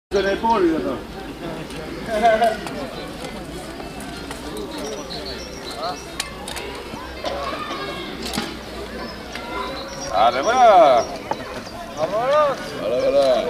Je connais pas lui là-bas. Ah ben voilà. Ah voilà. Voilà.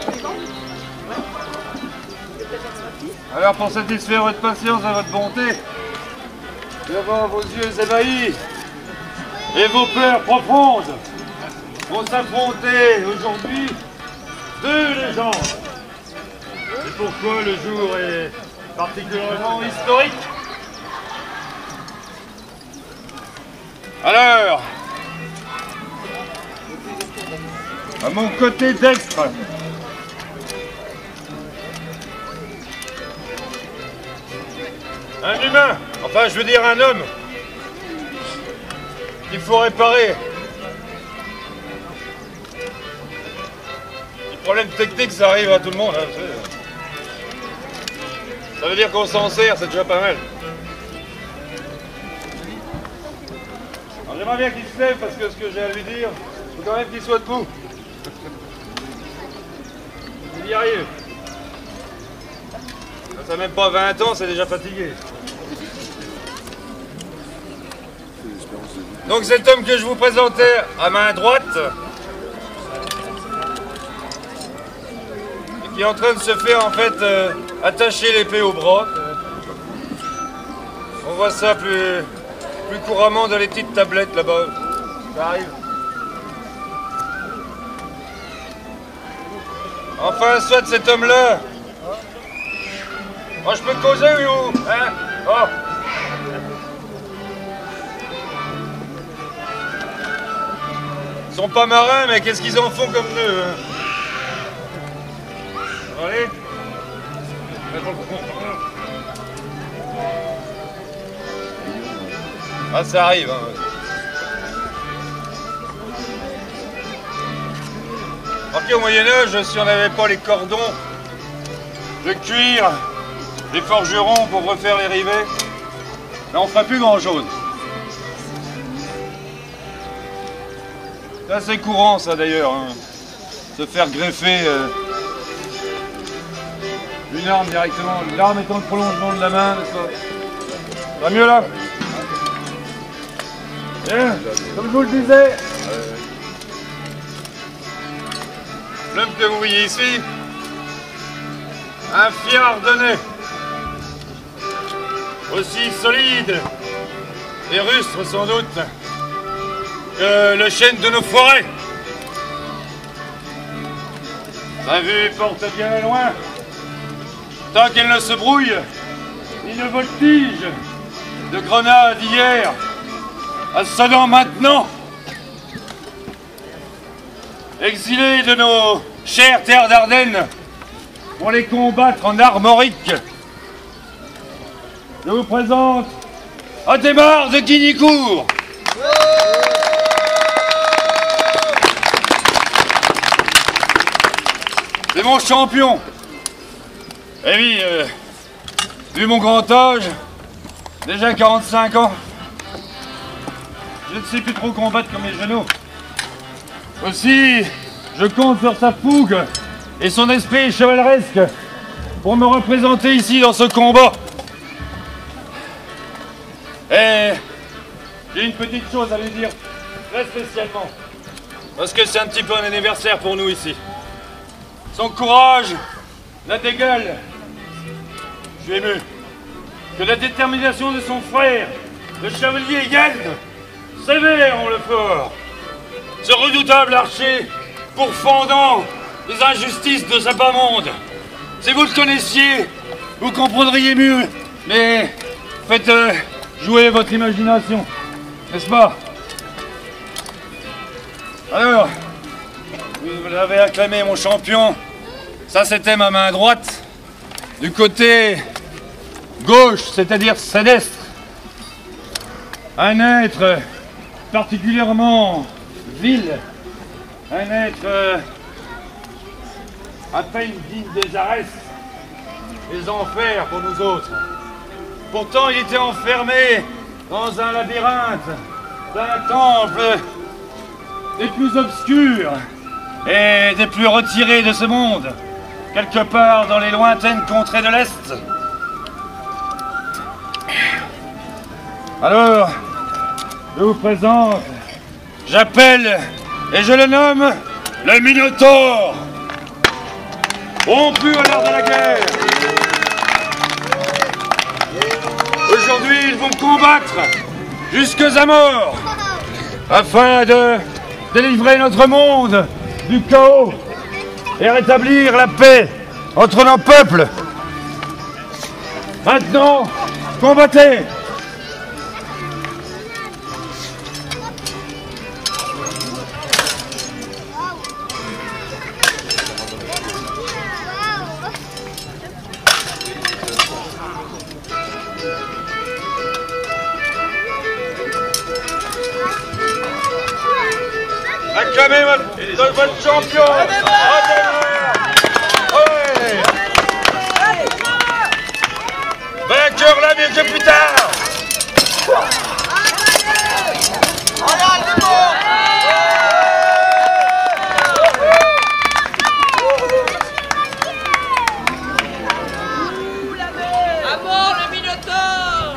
Alors pour satisfaire votre patience et votre bonté, devant vos yeux ébahis et vos peurs profondes, vont s'affronter aujourd'hui deux légendes. C'est pourquoi le jour est particulièrement historique. Alors, à mon côté dextre, un humain, enfin je veux dire un homme, qu'il faut réparer. Les problèmes techniques, ça arrive à tout le monde. Hein, ça veut dire qu'on s'en sert, c'est déjà pas mal. J'aimerais bien qu'il se lève parce que ce que j'ai à lui dire, il faut quand même qu'il soit debout. Il y arrive. Ça n'a même pas 20 ans, c'est déjà fatigué. Donc cet homme que je vous présentais à main droite, qui est en train de se faire en fait attacher l'épée au bras. On voit ça plus couramment dans les petites tablettes là-bas. Ça arrive. Enfin, soit cet homme-là. Oh, je peux te causer, oui, ou hein? Oh. Ils sont pas marins, mais qu'est-ce qu'ils en font comme nœud, hein? Allez. Ah, ça arrive, hein. Ok, au Moyen-Âge, si on n'avait pas les cordons, le cuir, les forgerons pour refaire les rivets, ben on ne ferait plus grand-chose. C'est assez courant, ça, d'ailleurs, hein. Se faire greffer une arme directement, l'arme étant le prolongement de la main, n'est-ce pas? Ça va mieux, là? Bien, comme je vous le disais, l'homme que vous voyez ici, un fier ardennais, aussi solide et rustre sans doute que le chêne de nos forêts. Sa vue porte bien loin, tant qu'elle ne se brouille, ni ne voltige de grenades hier à Sedan maintenant. Exilés de nos chères terres d'Ardennes pour les combattre en armorique, je vous présente Adhémar de Guignicourt. C'est mon champion. Et oui, vu mon grand âge, déjà 45 ans, je ne sais plus trop combattre comme les genoux. Aussi, je compte sur sa fougue et son esprit chevaleresque pour me représenter ici dans ce combat. Et j'ai une petite chose à lui dire, très spécialement, parce que c'est un petit peu un anniversaire pour nous ici. Son courage n'a d'égal, je suis ému, que la détermination de son frère, le chevalier Yann, sévère en le fort. Ce redoutable archer pourfendant les injustices de ce bas monde. Si vous le connaissiez, vous comprendriez mieux. Mais faites jouer votre imagination, n'est-ce pas? Alors, vous l'avez acclamé, mon champion. Ça, c'était ma main droite. Du côté gauche, c'est-à-dire sédestre, un être particulièrement vil, un être à peine digne des Arès, des enfers pour nous autres. Pourtant, il était enfermé dans un labyrinthe d'un temple des plus obscurs et des plus retirés de ce monde. quelque part dans les lointaines contrées de l'Est. Alors, je vous présente, j'appelle et je le nomme le Minotaure, rompu à l'heure de la guerre. Aujourd'hui, ils vont combattre jusque à mort afin de délivrer notre monde du chaos et rétablir la paix entre nos peuples. Maintenant, combattez! Acclamez votre champion! Vainqueur là mieux que plus tard! À mort le Minotaure!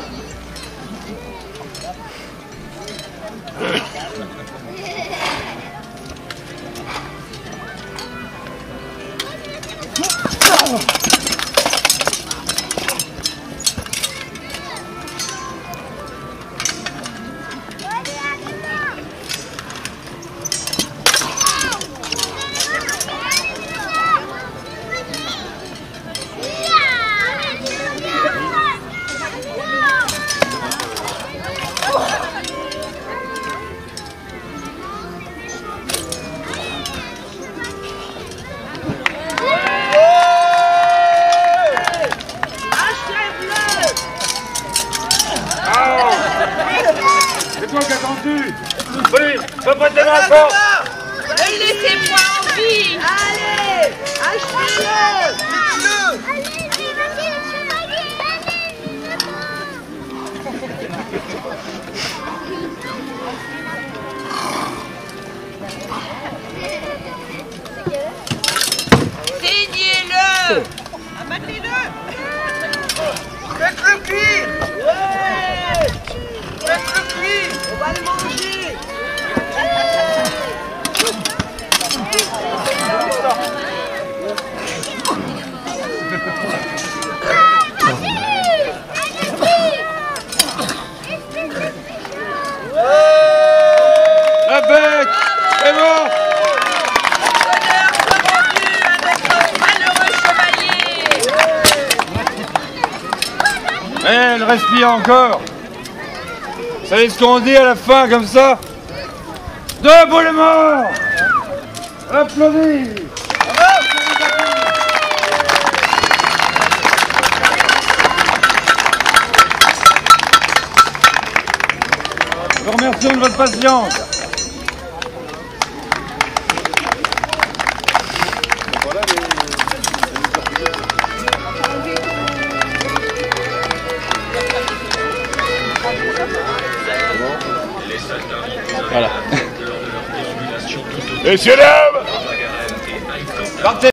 C'est toi qui as tendu! Oui, va pas te donner encore! Ne laissez-moi en vie! Allez, achetez-le! Saignez-le! Abattez-le! Faites-le cuire! Ouais! Faites-le cuire! On va le manger! La bête est morte! Honneur soit rendu à notre malheureux chevalier! Mais elle respire encore! Vous savez ce qu'on dit à la fin comme ça? Debout les morts! Applaudis! Nous vous remercions de votre patience. Voilà. Messieurs, dames, Partez!